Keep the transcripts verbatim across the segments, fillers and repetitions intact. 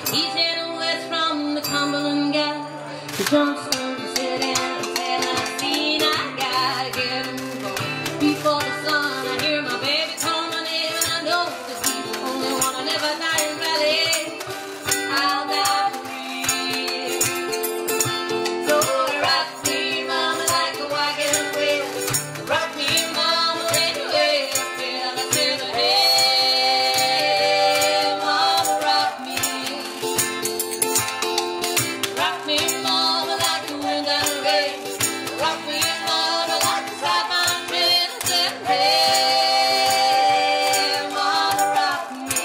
He's heading west from the Cumberland Gap. He jumps from the city and said, I've seen, I gotta get him going. Before the sun, I hear my baby call my name, and I know that he's the only one I never die in Valley. I'll die free. So rock me, mama, like a wagon wheel. Rock me, mama, anyway. I feel I said, hey, mama, rock me. Rock me, mama, like the wind and the rain. Rock me, mama, like the southbound train. I said, hey, mama, rock me.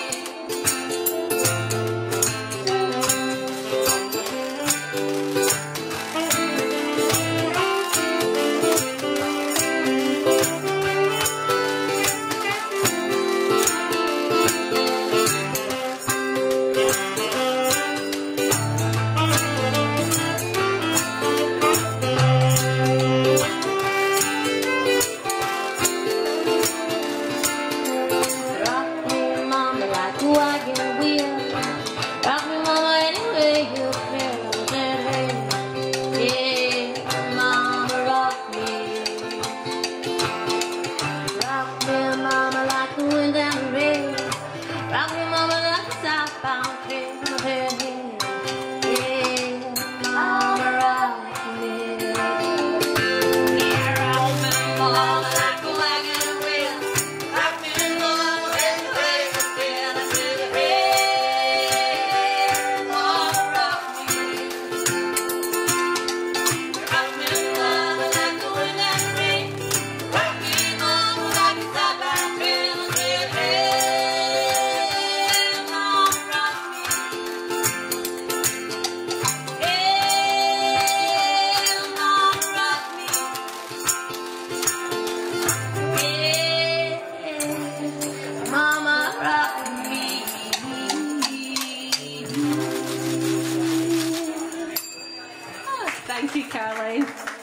Rock me, mama, like a wagon wheel. Rock me, mama, anyway you feel. I said, hey, yeah, mama, rock me. Rock me, mama, like the wind and the rain. Rock me, mama, like the southbound train. I said, hey, yeah, mama, rock me. Yeah, rock me, mama, like a wagon wheel. Rock me, mama, anyway you feel. I said, hey, mama, rock me. Rock me, mama, like the wind and the rain. Rock me, mama, like the southbound train. I said, hey, mama, rock me. Hey, mama, rock me. Yeah, mama, rock me. Thank you, Caroline.